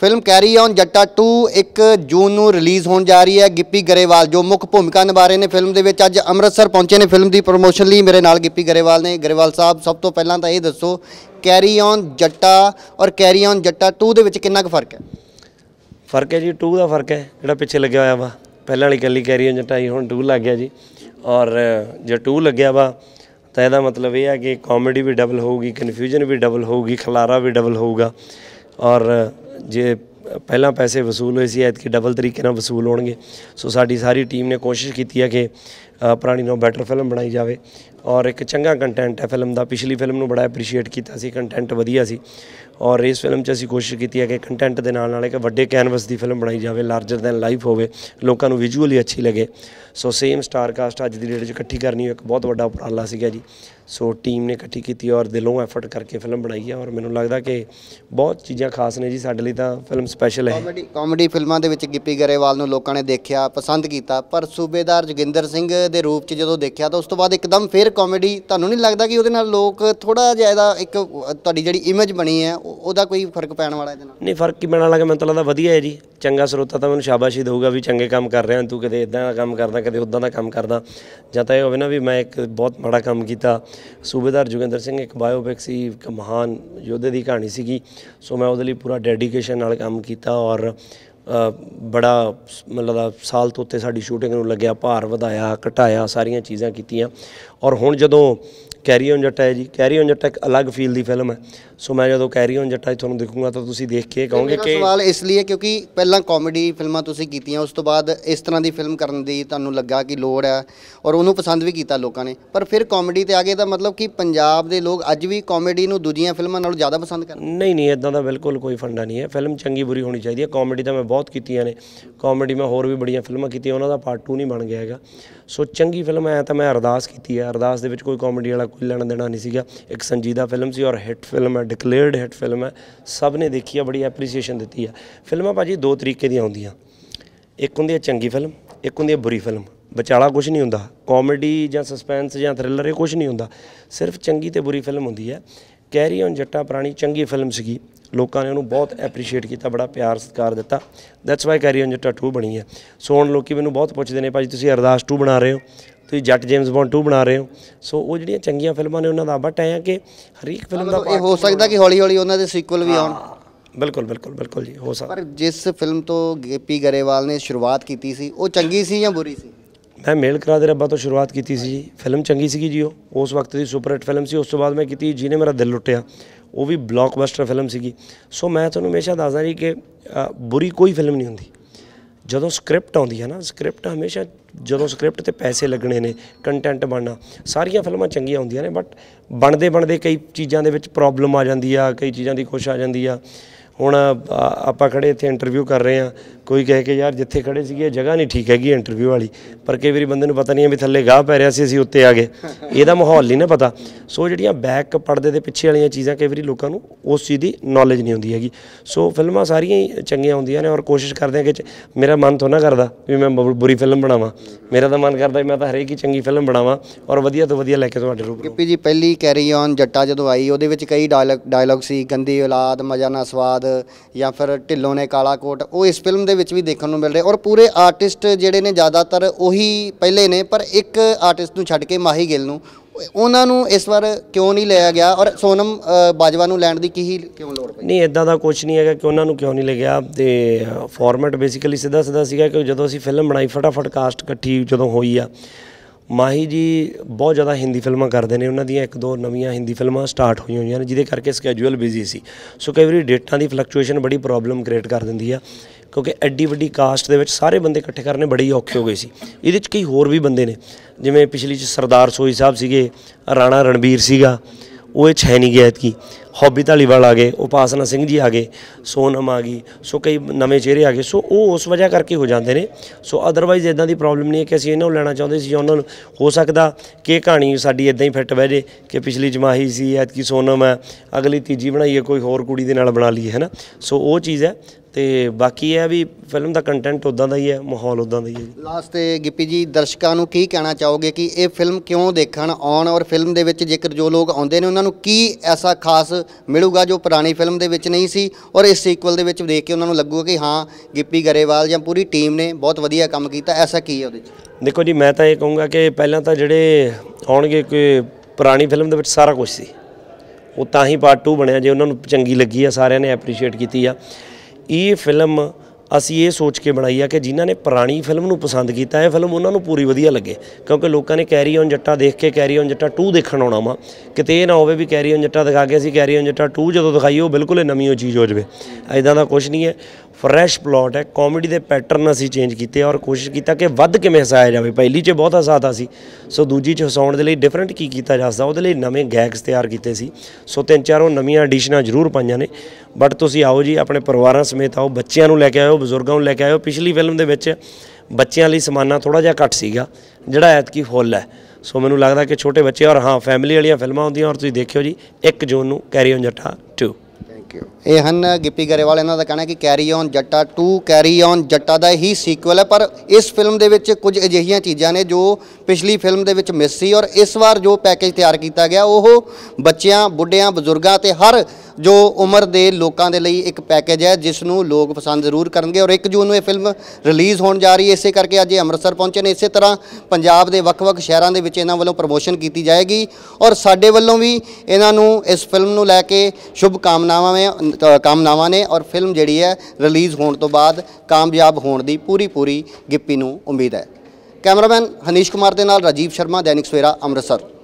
Film carry on जट्टा 2 1 जून ਨੂੰ release ਹੋਣ ਜਾ ਰਹੀ ਹੈ। ਗਿੱਪੀ ਗਰੇਵਾਲ ਜੋ ਮੁੱਖ ਭੂਮਿਕਾ ਨਿਭਾ ਰਹੇ ਨੇ ਫਿਲਮ ਦੇ ਵਿੱਚ ਅੱਜ ਅੰਮ੍ਰਿਤਸਰ ਪਹੁੰਚੇ ਨੇ ਫਿਲਮ ਦੀ ਪ੍ਰੋਮੋਸ਼ਨ ਲਈ। ਮੇਰੇ ਨਾਲ ਗਿੱਪੀ ਗਰੇਵਾਲ ਨੇ। ਗਰੇਵਾਲ ਸਾਹਿਬ ਸਭ ਤੋਂ ਪਹਿਲਾਂ ਤਾਂ ਇਹ ਦੱਸੋ कैरी ऑन जट्टा और कैरी ऑन जट्टा 2 ਦੇ ਵਿੱਚ ਕਿੰਨਾ ਕੁ ਫਰਕ ਹੈ? ਫਰਕ ਹੈ ਜੀ 2 ਦਾ ਫਰਕ ਹੈ ਜਿਹੜਾ ਪਿੱਛੇ ਲੱਗਿਆ ਹੋਇਆ ਵਾ। ਪਹਿਲਾਂ ਵਾਲੀ ਕੱਲੀ कैरी ऑन जट्टा ਹੀ ਹੁਣ 2 ਲੱਗ ਗਿਆ ਜੀ। ਔਰ ਜੇ 2 ਲੱਗਿਆ ਵਾ ਤਾਂ ਇਹਦਾ ਮਤਲਬ ਇਹ ਹੈ ਕਿ ਕਾਮੇਡੀ ਵੀ ਡਬਲ ਹੋਊਗੀ, ਕਨਫਿਊਜ਼ਨ ਵੀ ਡਬਲ ਹੋਊਗੀ, ਖਲਾਰਾ ਵੀ ਡਬਲ ਹੋਊਗਾ। ਔਰ ਜੇ ਪਹਿਲਾਂ ਪੈਸੇ ਵਸੂਲ ਹੋਏ ਸੀ ਐਤਕੀ ਡਬਲ ਤਰੀਕੇ ਨਾਲ ਵਸੂਲ ਹੋਣਗੇ। ਸੋ ਸਾਡੀ ਸਾਰੀ ਟੀਮ ਨੇ ਕੋਸ਼ਿਸ਼ ਕੀਤੀ ਹੈ ਕਿ ਪੁਰਾਣੀ ਨਾਲੋਂ ਬੈਟਰ ਫਿਲਮ ਬਣਾਈ ਜਾਵੇ ਔਰ ਇੱਕ ਚੰਗਾ ਕੰਟੈਂਟ ਹੈ ਫਿਲਮ ਦਾ। ਪਿਛਲੀ ਫਿਲਮ ਨੂੰ ਬੜਾ ਐਪਰੀਸ਼ੀਏਟ ਕੀਤਾ ਸੀ, ਕੰਟੈਂਟ ਵਧੀਆ ਸੀ ਔਰ ਇਸ ਫਿਲਮ 'ਚ ਅਸੀਂ ਕੋਸ਼ਿਸ਼ ਕੀਤੀ ਹੈ ਕਿ ਕੰਟੈਂਟ ਦੇ ਨਾਲ ਨਾਲ ਇੱਕ ਵੱਡੇ ਕੈਨਵਸ ਦੀ ਫਿਲਮ ਬਣਾਈ ਜਾਵੇ, ਲਾਰਜਰ ਦੈਨ ਲਾਈਫ ਹੋਵੇ, ਲੋਕਾਂ ਨੂੰ ਵਿਜ਼ੂਅਲੀ ਅੱਛੀ ਲੱਗੇ। ਸੋ ਸੇਮ ਸਟਾਰ ਕਾਸਟ ਅੱਜ ਦੀ ਡੇਟ 'ਚ ਇਕੱਠੀ ਕਰਨੀ ਇੱਕ ਬਹੁਤ ਵੱਡਾ ਉਪਰਾਲਾ ਸੀਗਾ ਜੀ। ਸੋ ਟੀਮ ਨੇ ਇਕੱਠੀ ਕੀਤੀ ਔਰ ਦਿਲੋਂ ਐਫਰਟ ਕਰਕੇ ਫਿਲਮ ਬਣਾਈ ਹੈ ਔਰ ਮੈਨੂੰ ਲੱਗਦਾ ਕਿ ਬਹੁਤ ਚੀਜ਼ਾਂ ਖਾਸ ਨੇ ਜੀ ਸਾਡੇ ਲਈ। ਤਾਂ ਫਿਲਮ ਸਪੈਸ਼ਲ ਹੈ। ਕਾਮੇਡੀ ਫਿਲਮਾਂ ਦੇ ਵਿੱਚ ਗਿੱਪੀ ਗਰੇਵਾਲ ਨੂੰ ਲੋਕਾਂ ਨੇ ਦੇਖਿਆ, ਪਸੰਦ ਕੀਤਾ, ਪਰ ਸੂਬੇਦਾਰ ਜੋਗਿੰਦਰ ਸਿੰਘ ਦੇ ਰੂਪ 'ਚ ਜਦੋਂ ਦੇਖਿਆ ਤਾਂ ਉਸ ਤੋਂ ਬਾਅਦ ਇੱਕਦਮ ਫਿਰ ਕਾਮੇਡੀ। ਤੁਹਾਨੂੰ ਨਹੀਂ ਲੱਗਦਾ ਕਿ ਉਹਦੇ ਨਾਲ ਲੋਕ ਥੋੜ੍ਹਾ ਜਿਹਾ ਇਹਦਾ ਇੱਕ ਤੁਹਾਡੀ ਜਿਹੜੀ ਇਮੇਜ ਬਣੀ ਹੈ ਉਹਦਾ ਕੋਈ ਫਰਕ ਪੈਣ ਵਾਲਾ ਇਹਦੇ ਨਾਲ? ਨਹੀਂ, ਫਰਕ ਕੀ ਪੈਣ ਵਾਲਾ? ਮੈਨੂੰ ਤਾਂ ਲੱਗਦਾ ਵਧੀਆ ਹੈ ਜੀ। ਚੰਗਾ ਸਰੋਤਾ ਤਾਂ ਮੈਨੂੰ ਸ਼ਾਬਾਸ਼ੀ ਦੇਊਗਾ ਵੀ ਚੰਗੇ ਕੰਮ ਕਰ ਰਿਹਾ ਤੂੰ, ਕਦੇ ਇੱਦਾਂ ਦਾ ਕੰਮ ਕਰਦਾ, ਕਦੇ ਉੱਦਾਂ ਦਾ ਕੰਮ ਕਰਦਾ। ਜਾਂ ਤਾਂ ਇਹ ਹੋਵੇ ਨਾ ਵੀ ਮੈਂ ਇੱਕ ਬਹੁਤ ਮਾੜਾ ਕੰਮ ਕੀਤਾ। ਸੂਬੇਦਾਰ ਜੋਗਿੰਦਰ ਸਿੰਘ ਇੱਕ ਬਾਇਓਪਿਕ ਸੀ, ਇੱਕ ਮਹਾਨ ਯੋਧੇ ਦੀ ਕਹਾਣੀ ਸੀਗੀ। ਸੋ ਮੈਂ ਉਹਦੇ ਲਈ ਪੂਰਾ ਡੈਡੀਕੇਸ਼ਨ ਨਾਲ ਕੰਮ ਕੀਤਾ ਔਰ ਬੜਾ ਮਤਲਬ ਸਾਲ ਤੋਂ ਉੱਤੇ ਸਾਡੀ ਸ਼ੂਟਿੰਗ ਨੂੰ ਲੱਗਿਆ, ਭਾਰ ਵਧਾਇਆ, ਘਟਾਇਆ, ਸਾਰੀਆਂ ਚੀਜ਼ਾਂ ਕੀਤੀਆਂ। ਔਰ ਹੁਣ ਜਦੋਂ कैरी ऑन जट्टा है जी, कैरी ऑन जट्टा एक अलग फील की फिल्म है। सो मैं जो कैरी ऑन जट्टा ਤੁਹਾਨੂੰ ਦਿਖੂੰਗਾ ਤਾਂ ਤੁਸੀਂ ਦੇਖ ਕੇ ਕਹੋਗੇ ਕਿ ਸਵਾਲ ਇਸ ਲਈ ਕਿਉਂਕਿ ਪਹਿਲਾਂ ਕਾਮੇਡੀ ਫਿਲਮਾਂ ਤੁਸੀਂ ਕੀਤੀਆਂ, ਉਸ ਤੋਂ ਬਾਅਦ ਇਸ ਤਰ੍ਹਾਂ ਦੀ ਫਿਲਮ ਕਰਨ ਦੀ ਤੁਹਾਨੂੰ ਲੱਗਾ ਕਿ ਲੋੜ ਹੈ ਔਰ ਉਹਨੂੰ ਪਸੰਦ ਵੀ ਕੀਤਾ ਲੋਕਾਂ ਨੇ, ਪਰ ਫਿਰ ਕਾਮੇਡੀ ਤੇ ਆ ਗਏ ਤਾਂ ਮਤਲਬ ਕਿ ਪੰਜਾਬ ਦੇ ਲੋਕ ਅੱਜ ਵੀ ਕਾਮੇਡੀ ਨੂੰ ਦੂਜੀਆਂ ਫਿਲਮਾਂ ਨਾਲੋਂ ਜ਼ਿਆਦਾ ਪਸੰਦ ਕਰਦੇ? ਨਹੀਂ, ਇੱਦਾਂ ਦਾ ਬਿਲਕੁਲ ਕੋਈ ਫੰਡਾ ਨਹੀਂ ਹੈ। ਫਿਲਮ ਚੰਗੀ ਬੁਰੀ ਹੋਣੀ ਚਾਹੀਦੀ ਹੈ। ਕਾਮੇਡੀ ਤਾਂ ਮੈਂ ਬਹੁਤ ਕੀਤੀਆਂ ਨੇ, ਕਾਮੇਡੀ ਮੈਂ ਹੋਰ ਵੀ ਬੜੀਆਂ ਫਿਲਮਾਂ ਕੀਤੀਆਂ, ਉਹਨਾਂ ਦਾ ਪਾਰਟ 2 ਨਹੀਂ ਬਣ ਗਿਆ ਹੈਗਾ। ਸੋ ਚੰਗੀ ਫਿਲਮ ਹੈ ਤਾਂ ਮੈਂ ਅਰਦਾਸ ਕੀਤੀ ਹੈ। ਅਰਦਾਸ ਦੇ ਵਿੱਚ ਕੋਈ ਕਾਮੇਡੀ ਵਾਲਾ ਕੋਈ ਲੈਣਾ ਦੇਣਾ ਨਹੀਂ ਸੀਗਾ। ਇੱਕ ਸੰਜੀਦਾ ਫਿਲਮ ਸੀ ਔਰ ਹਿੱਟ ਫਿਲਮ ਹੈ, ਡਿਕਲੇਅਰਡ ਹਿੱਟ ਫਿਲਮ ਹੈ, ਸਭ ਨੇ ਦੇਖੀ ਹੈ, ਬੜੀ ਐਪਰੀਸੀਏਸ਼ਨ ਦਿੱਤੀ ਹੈ। ਫਿਲਮਾਂ ਭਾਜੀ 2 ਤਰੀਕੇ ਦੀਆਂ ਆਉਂਦੀਆਂ, ਇੱਕ ਹੁੰਦੀ ਹੈ ਚੰਗੀ ਫਿਲਮ, ਇੱਕ ਹੁੰਦੀ ਹੈ ਬੁਰੀ ਫਿਲਮ। ਵਿਚਾਲਾ ਕੁਛ ਨਹੀਂ ਹੁੰਦਾ। ਕਾਮੇਡੀ ਜਾਂ ਸਸਪੈਂਸ ਜਾਂ ਥ੍ਰਿਲਰ ਇਹ ਕੁਛ ਨਹੀਂ ਹੁੰਦਾ, ਸਿਰਫ ਚੰਗੀ ਅਤੇ ਬੁਰੀ ਫਿਲਮ ਹੁੰਦੀ ਹੈ। कैरी ऑन जट्टा ਪੁਰਾਣੀ ਚੰਗੀ ਫਿਲਮ ਸੀਗੀ, ਲੋਕਾਂ ਨੇ ਉਹਨੂੰ ਬਹੁਤ ਐਪਰੀਸ਼ੀਏਟ ਕੀਤਾ, ਬੜਾ ਪਿਆਰ ਸਤਿਕਾਰ ਦਿੱਤਾ। ਦੈਟਸ ਵਾਈ कैरी ऑन जट्टा 2 ਬਣੀ ਹੈ। ਸੋ ਹੁਣ ਲੋਕ ਮੈਨੂੰ ਬਹੁਤ ਪੁੱਛਦੇ ਨੇ ਭਾਜੀ ਤੁਸੀਂ ਅਰਦਾਸ 2 ਬਣਾ ਰਹੇ ਹੋ, ਤੁਸੀਂ ਜੱਟ ਜੇਮਸ ਬੌਂਡ 2 ਬਣਾ ਰਹੇ ਹੋ। ਸੋ ਉਹ ਜਿਹੜੀਆਂ ਚੰਗੀਆਂ ਫਿਲਮਾਂ ਨੇ ਉਹਨਾਂ ਦਾ ਬਟ ਐਂ ਆ ਕਿ ਹਰੇਕ ਫਿਲਮ ਦਾ ਇਹ ਹੋ ਸਕਦਾ ਕਿ ਹੌਲੀ ਹੌਲੀ ਉਹਨਾਂ ਦੇ ਸੀਕੁਅਲ ਵੀ ਆਉਣ। ਬਿਲਕੁਲ ਜੀ ਹੋ ਸਕਦਾ। ਪਰ ਜਿਸ ਫਿਲਮ ਤੋਂ ਗਿੱਪੀ ਗਰੇਵਾਲ ਨੇ ਸ਼ੁਰੂਆਤ ਕੀਤੀ ਸੀ ਉਹ ਚੰਗੀ ਸੀ ਜਾਂ ਬੁਰੀ ਸੀ? ਮੈਂ ਮੇਲ ਕਰਾ ਦੇ ਰੱਬਾ ਤੋਂ ਸ਼ੁਰੂਆਤ ਕੀਤੀ ਸੀ ਜੀ। ਫਿਲਮ ਚੰਗੀ ਸੀਗੀ ਜੀ, ਉਹ ਉਸ ਵਕਤ ਦੀ ਸੁਪਰ ਹਿੱਟ ਫਿਲਮ ਸੀ। ਉਸ ਤੋਂ ਬਾਅਦ ਮੈਂ ਕੀਤੀ ਜਿਹਨੇ ਮੇਰਾ ਦਿਲ ਲੁੱਟਿਆ, ਉਹ ਵੀ ਬਲੌਕਬਸਟਰ ਫਿਲਮ ਸੀਗੀ। ਸੋ ਮੈਂ ਤੁਹਾਨੂੰ ਹਮੇਸ਼ਾ ਦੱਸਦਾ ਜੀ ਕਿ ਬੁਰੀ ਕੋਈ ਫਿਲਮ ਨਹੀਂ ਹੁੰਦੀ। ਜਦੋਂ ਸਕ੍ਰਿਪਟ ਆਉਂਦੀ ਹੈ ਨਾ, ਸਕ੍ਰਿਪਟ ਹਮੇਸ਼ਾ ਜਦੋਂ ਸਕ੍ਰਿਪਟ 'ਤੇ ਪੈਸੇ ਲੱਗਣੇ ਨੇ, ਕੰਟੈਂਟ ਬਣਨਾ, ਸਾਰੀਆਂ ਫਿਲਮਾਂ ਚੰਗੀਆਂ ਹੁੰਦੀਆਂ ਨੇ। ਬਟ ਬਣਦੇ ਕਈ ਚੀਜ਼ਾਂ ਦੇ ਵਿੱਚ ਪ੍ਰੋਬਲਮ ਆ ਜਾਂਦੀ ਆ, ਕਈ ਚੀਜ਼ਾਂ ਦੀ ਕੁਛ ਆ ਜਾਂਦੀ ਆ। ਹੁਣ ਆਪਾਂ ਖੜ੍ਹੇ ਇੱਥੇ ਇੰਟਰਵਿਊ ਕਰ ਰਹੇ ਹਾਂ, ਕੋਈ ਕਹੇ ਕਿ ਯਾਰ ਜਿੱਥੇ ਖੜ੍ਹੇ ਸੀਗੇ ਜਗ੍ਹਾ ਨਹੀਂ ਠੀਕ ਹੈਗੀ ਇੰਟਰਵਿਊ ਵਾਲੀ, ਪਰ ਕਈ ਵਾਰੀ ਬੰਦੇ ਨੂੰ ਪਤਾ ਨਹੀਂ ਹੈ ਵੀ ਥੱਲੇ ਗਾਹ ਪੈ ਰਿਹਾ ਸੀ, ਅਸੀਂ ਉੱਤੇ ਆ ਗਏ, ਇਹਦਾ ਮਾਹੌਲ ਨਹੀਂ ਨਾ ਪਤਾ। ਸੋ ਜਿਹੜੀਆਂ ਬੈਕ ਪਰਦੇ ਦੇ ਪਿੱਛੇ ਵਾਲੀਆਂ ਚੀਜ਼ਾਂ ਕਈ ਵਾਰੀ ਲੋਕਾਂ ਨੂੰ ਉਸ ਚੀਜ਼ ਦੀ ਨੌਲੇਜ ਨਹੀਂ ਹੁੰਦੀ ਹੈਗੀ। ਸੋ ਫਿਲਮਾਂ ਸਾਰੀਆਂ ਹੀ ਚੰਗੀਆਂ ਹੁੰਦੀਆਂ ਨੇ ਔਰ ਕੋਸ਼ਿਸ਼ ਕਰਦੇ ਹਾਂ ਕਿ ਮੇਰਾ ਮਨ ਤਾਂ ਨਾ ਕਰਦਾ ਵੀ ਮੈਂ ਬੁਰੀ ਫਿਲਮ ਬਣਾਵਾਂ, ਮੇਰਾ ਤਾਂ ਮਨ ਕਰਦਾ ਮੈਂ ਤਾਂ ਹਰੇਕ ਹੀ ਚੰਗੀ ਫਿਲਮ ਬਣਾਵਾਂ ਔਰ ਵਧੀਆ ਤੋਂ ਵਧੀਆ ਲੈ ਕੇ ਤੁਹਾਡੇ ਰੂਪ। ਗਿੱਪੀ ਜੀ ਪਹਿਲੀ ਕੈਰੀ ਔਨ ਜੱਟਾ ਜਦੋਂ ਆਈ ਉਹਦੇ ਵਿੱਚ ਕਈ ਡਾਇਲੌਗ ਸੀ, ਗੰਦੀ ਔਲਾਦ, ਮਜ਼ਾ ਨਾ ਸਵਾਦ, ਜਾਂ ਫਿਰ ਢਿੱਲੋਂ ਨੇ ਕਾਲਾ ਕੋਟ, ਉਹ ਇਸ ਫਿਲਮ ਦੇ ਵਿੱਚ ਵੀ ਦੇਖਣ ਨੂੰ ਮਿਲ ਰਹੇ। ਔਰ ਪੂਰੇ ਆਰਟਿਸਟ ਜਿਹੜੇ ਨੇ ਜ਼ਿਆਦਾਤਰ ਉਹੀ ਪਹਿਲੇ ਨੇ, ਪਰ ਇੱਕ ਆਰਟਿਸਟ ਨੂੰ ਛੱਡ ਕੇ ਮਾਹੀ ਗਿੱਲ ਨੂੰ, ਉਹਨਾਂ ਨੂੰ ਇਸ ਵਾਰ ਕਿਉਂ ਨਹੀਂ ਲਿਆ ਗਿਆ ਔਰ ਸੋਨਮ ਬਾਜਵਾ ਨੂੰ ਲੈਣ ਦੀ ਕਿਉਂ ਲੋੜ ਪਈ? ਨਹੀਂ, ਇੱਦਾਂ ਦਾ ਕੁਛ ਨਹੀਂ ਹੈਗਾ ਕਿ ਉਹਨਾਂ ਨੂੰ ਕਿਉਂ ਨਹੀਂ ਲਿਆ। ਅਤੇ ਫਾਰਮੈਟ ਬੇਸਿਕਲੀ ਸਿੱਧਾ ਸੀਗਾ ਕਿ ਜਦੋਂ ਅਸੀਂ ਫਿਲਮ ਬਣਾਈ ਫਟਾਫਟ ਕਾਸਟ ਇਕੱਠੀ ਜਦੋਂ ਹੋਈ ਆ, ਮਾਹੀ ਜੀ ਬਹੁਤ ਜ਼ਿਆਦਾ ਹਿੰਦੀ ਫਿਲਮਾਂ ਕਰਦੇ ਨੇ, ਉਹਨਾਂ ਦੀਆਂ 1-2 ਨਵੀਆਂ ਹਿੰਦੀ ਫਿਲਮਾਂ ਸਟਾਰਟ ਹੋਈਆਂ ਨੇ ਜਿਹਦੇ ਕਰਕੇ ਸਕੈਜੂਅਲ ਬਿਜ਼ੀ ਸੀ। ਸੋ ਕਈ ਵਾਰੀ ਡੇਟਾਂ ਦੀ ਫਲਕਚੁਏਸ਼ਨ ਬੜੀ ਪ੍ਰੋਬਲਮ ਕ੍ਰੀਏਟ ਕਰ ਦਿੰਦੀ ਆ, ਕਿਉਂਕਿ ਐਡੀ ਵੱਡੀ ਕਾਸਟ ਦੇ ਵਿੱਚ ਸਾਰੇ ਬੰਦੇ ਇਕੱਠੇ ਕਰਨੇ ਬੜੇ ਔਖੇ ਹੋ ਗਏ ਸੀ। ਇਹਦੇ 'ਚ ਕਈ ਹੋਰ ਵੀ ਬੰਦੇ ਨੇ, ਜਿਵੇਂ ਪਿਛਲੀ 'ਚ ਸਰਦਾਰ ਸੋਈ ਸਾਹਿਬ ਸੀਗੇ, ਰਾਣਾ ਰਣਬੀਰ ਸੀਗਾ, ਉਹ ਇਹ 'ਚ ਹੈ ਨਹੀਂ ਗਿਆ ਐਤਕੀ। ਹੌਬੀ ਧਾਲੀਵਾਲ ਆ ਗਏ, ਉਪਾਸਨਾ ਸਿੰਘ ਜੀ ਆ ਗਏ, ਸੋਨਮ ਆ ਗਈ। ਸੋ ਕਈ ਨਵੇਂ ਚਿਹਰੇ ਆ ਗਏ। ਸੋ ਉਹ ਉਸ ਵਜ੍ਹਾ ਕਰਕੇ ਹੋ ਜਾਂਦੇ ਨੇ। ਸੋ ਅਦਰਵਾਈਜ਼ ਇੱਦਾਂ ਦੀ ਪ੍ਰੋਬਲਮ ਨਹੀਂ ਹੈ ਕਿ ਅਸੀਂ ਇਹਨਾਂ ਨੂੰ ਲੈਣਾ ਚਾਹੁੰਦੇ ਸੀ ਜਾਂ ਉਹਨਾਂ ਨੂੰ। ਹੋ ਸਕਦਾ ਕਿ ਕਹਾਣੀ ਸਾਡੀ ਇੱਦਾਂ ਹੀ ਫਿੱਟ ਬਹਿ ਜੇ ਕਿ ਪਿਛਲੀ 'ਚ ਮਾਹੀ ਸੀ, ਐਤਕੀ ਸੋਨਮ ਹੈ, ਅਗਲੀ ਤੀਜੀ ਬਣਾਈਏ ਕੋਈ ਹੋਰ ਕੁੜੀ ਦੇ ਨਾਲ ਬਣਾ ਲਈਏ, ਹੈ ਨਾ। ਸੋ ਉਹ ਚੀਜ਼ ਹੈ। ਤੇ ਬਾਕੀ ਇਹ ਵੀ ਫਿਲਮ ਦਾ ਕੰਟੈਂਟ ਉਦਾਂ ਦਾ ਹੀ ਹੈ, ਮਾਹੌਲ ਉਦਾਂ ਦਾ ਹੀ ਹੈ ਜੀ। ਲਾਸਟ ਤੇ ਗਿੱਪੀ ਜੀ, ਦਰਸ਼ਕਾਂ ਨੂੰ ਕੀ ਕਹਿਣਾ ਚਾਹੋਗੇ ਕਿ ਇਹ ਫਿਲਮ ਕਿਉਂ ਦੇਖਣ ਆਉਣ, ਔਰ ਫਿਲਮ ਦੇ ਵਿੱਚ ਜੇਕਰ ਜੋ ਲੋਕ ਆਉਂਦੇ ਨੇ ਉਹਨਾਂ ਨੂੰ ਕੀ ਐਸਾ ਖਾਸ ਮਿਲੂਗਾ ਜੋ ਪੁਰਾਣੀ ਫਿਲਮ ਦੇ ਵਿੱਚ ਨਹੀਂ ਸੀ, ਔਰ ਇਸ ਸੀਕਵਲ ਦੇ ਵਿੱਚ ਦੇਖ ਕੇ ਉਹਨਾਂ ਨੂੰ ਲੱਗੂਗਾ ਕਿ ਹਾਂ ਗਿੱਪੀ ਗਰੇਵਾਲ ਜਾਂ ਪੂਰੀ ਟੀਮ ਨੇ ਬਹੁਤ ਵਧੀਆ ਕੰਮ ਕੀਤਾ, ਐਸਾ ਕੀ ਹੈ ਉਹਦੇ 'ਚ? ਦੇਖੋ ਜੀ, ਮੈਂ ਤਾਂ ਇਹ ਕਹੂੰਗਾ ਕਿ ਪਹਿਲਾਂ ਤਾਂ ਜਿਹੜੇ ਆਉਣਗੇ ਕਿ ਪੁਰਾਣੀ ਫਿਲਮ ਦੇ ਵਿੱਚ ਸਾਰਾ ਕੁਝ ਸੀ, ਉਹ ਤਾਂ ਹੀ ਪਾਰਟ 2 ਬਣਿਆ ਜੇ ਉਹਨਾਂ ਨੂੰ ਚੰਗੀ ਲੱਗੀ ਆ, ਸਾਰਿਆਂ ਨੇ ਐਪਰੀਸ਼ੀਏਟ ਕੀਤੀ ਆ। ਇਹ ਫਿਲਮ ਅਸੀਂ ਇਹ ਸੋਚ ਕੇ ਬਣਾਈ ਆ ਕਿ ਜਿਨ੍ਹਾਂ ਨੇ ਪੁਰਾਣੀ ਫਿਲਮ ਨੂੰ ਪਸੰਦ ਕੀਤਾ, ਇਹ ਫਿਲਮ ਉਹਨਾਂ ਨੂੰ ਪੂਰੀ ਵਧੀਆ ਲੱਗੇ, ਕਿਉਂਕਿ ਲੋਕਾਂ ਨੇ ਕੈਰੀ ਔਨ ਜੱਟਾ ਦੇਖ ਕੇ ਕੈਰੀ ਔਨ ਜੱਟਾ 2 ਦੇਖਣ ਆਉਣਾ ਵਾ। ਕਿਤੇ ਇਹ ਨਾ ਹੋਵੇ ਵੀ ਕੈਰੀ ਔਨ ਜੱਟਾ ਦਿਖਾ ਕੇ ਅਸੀਂ ਕੈਰੀ ਔਨ ਜੱਟਾ 2 ਜਦੋਂ ਦਿਖਾਈਏ ਉਹ ਬਿਲਕੁਲ ਨਵੀਂ ਉਹ ਚੀਜ਼ ਹੋ ਜਾਵੇ, ਐਦਾਂ ਦਾ ਕੁਝ ਨਹੀਂ ਹੈ। ਫਰੈਸ਼ ਪਲਾਟ ਹੈ, ਕਾਮੇਡੀ ਦੇ ਪੈਟਰਨ ਅਸੀਂ ਚੇਂਜ ਕੀਤੇ ਔਰ ਕੋਸ਼ਿਸ਼ ਕੀਤਾ ਕਿ ਵੱਧ ਕਿਵੇਂ ਹਸਾਇਆ ਜਾਵੇ। ਪਹਿਲੀ 'ਚ ਬਹੁਤ ਹਸਾਤਾ ਸੀ, ਸੋ ਦੂਜੀ 'ਚ ਹਸਾਉਣ ਦੇ ਲਈ ਡਿਫਰੈਂਟ ਕੀ ਕੀਤਾ ਜਾ ਸਕਦਾ, ਉਹਦੇ ਲਈ ਨਵੇਂ ਗੈਗਸ ਤਿਆਰ ਕੀਤੇ ਸੀ। ਸੋ 3-4 ਉਹ ਨਵੀਆਂ ਐਡੀਸ਼ਨਾਂ ਜ਼ਰੂਰ ਪਾਈਆਂ ਨੇ। ਬਟ ਤੁਸੀਂ ਆਓ ਜੀ, ਆਪਣੇ ਪਰਿਵਾਰਾਂ ਸਮੇਤ ਆਓ, ਬੱਚਿਆਂ ਨੂੰ ਲੈ ਕੇ ਆਇਓ, ਬਜ਼ੁਰਗਾਂ ਨੂੰ ਲੈ ਕੇ ਆਇਓ। ਪਿਛਲੀ ਫਿਲਮ ਦੇ ਵਿੱਚ ਬੱਚਿਆਂ ਲਈ ਸਮਾਨਾ ਥੋੜ੍ਹਾ ਜਿਹਾ ਘੱਟ ਸੀਗਾ, ਜਿਹੜਾ ਐਤਕੀ ਫੁੱਲ ਹੈ। ਸੋ ਮੈਨੂੰ ਲੱਗਦਾ ਕਿ ਛੋਟੇ ਬੱਚੇ ਔਰ ਹਾਂ ਫੈਮਿਲੀ ਵਾਲੀਆਂ ਫਿਲਮਾਂ ਹੁੰਦੀਆਂ, ਔਰ ਤੁਸੀਂ ਦੇਖਿਓ ਜੀ 1 ਜੂਨ ਨੂੰ ਕੈਰੀ ਔਨ ਜੱਟਾ 2। ਇਹ ਹਨ ਗਿੱਪੀ ਗਰੇਵਾਲ, ਇਹਨਾਂ ਦਾ ਕਹਿਣਾ ਕਿ carry on Jatta 2 carry on Jatta ਦਾ ਹੀ ਸੀਕਵਲ ਹੈ, ਪਰ ਇਸ ਫਿਲਮ ਦੇ ਵਿੱਚ ਕੁਝ ਅਜਿਹੀਆਂ ਚੀਜ਼ਾਂ ਨੇ ਜੋ ਪਿਛਲੀ ਫਿਲਮ ਦੇ ਵਿੱਚ ਮਿਸ ਸੀ, ਔਰ ਇਸ ਵਾਰ ਜੋ ਪੈਕੇਜ ਤਿਆਰ ਕੀਤਾ ਗਿਆ ਉਹ ਬੱਚਿਆਂ, ਬੁੱਢਿਆਂ, ਬਜ਼ੁਰਗਾਂ ਤੇ ਹਰ ਜੋ ਉਮਰ ਦੇ ਲੋਕਾਂ ਦੇ ਲਈ ਇੱਕ ਪੈਕੇਜ ਹੈ ਜਿਸ ਨੂੰ ਲੋਕ ਪਸੰਦ ਜ਼ਰੂਰ ਕਰਨਗੇ। ਔਰ 1 ਜੂਨ ਨੂੰ ਇਹ ਫਿਲਮ ਰਿਲੀਜ਼ ਹੋਣ ਜਾ ਰਹੀ ਹੈ, ਇਸੇ ਕਰਕੇ ਅੱਜ ਇਹ ਅੰਮ੍ਰਿਤਸਰ ਪਹੁੰਚੇ ਨੇ। ਇਸੇ ਤਰ੍ਹਾਂ ਪੰਜਾਬ ਦੇ ਵੱਖ-ਵੱਖ ਸ਼ਹਿਰਾਂ ਦੇ ਵਿੱਚ ਇਹਨਾਂ ਵੱਲੋਂ ਪ੍ਰਮੋਸ਼ਨ ਕੀਤੀ ਜਾਏਗੀ, ਔਰ ਸਾਡੇ ਵੱਲੋਂ ਵੀ ਇਹਨਾਂ ਨੂੰ ਇਸ ਫਿਲਮ ਨੂੰ ਲੈ ਕੇ ਸ਼ੁਭ ਕਾਮਨਾਵਾਂ ਨੇ, ਔਰ ਫਿਲਮ ਜਿਹੜੀ ਹੈ ਰਿਲੀਜ਼ ਹੋਣ ਤੋਂ ਬਾਅਦ ਕਾਮਯਾਬ ਹੋਣ ਦੀ ਪੂਰੀ ਗਿੱਪੀ ਨੂੰ ਉਮੀਦ ਹੈ। ਕੈਮਰਾਮੈਨ ਹਨੀਸ਼ ਕੁਮਾਰ ਦੇ ਨਾਲ ਰਾਜੀਵ ਸ਼ਰਮਾ, ਦੈਨਿਕ ਸਵੇਰਾ, ਅੰਮ੍ਰਿਤਸਰ।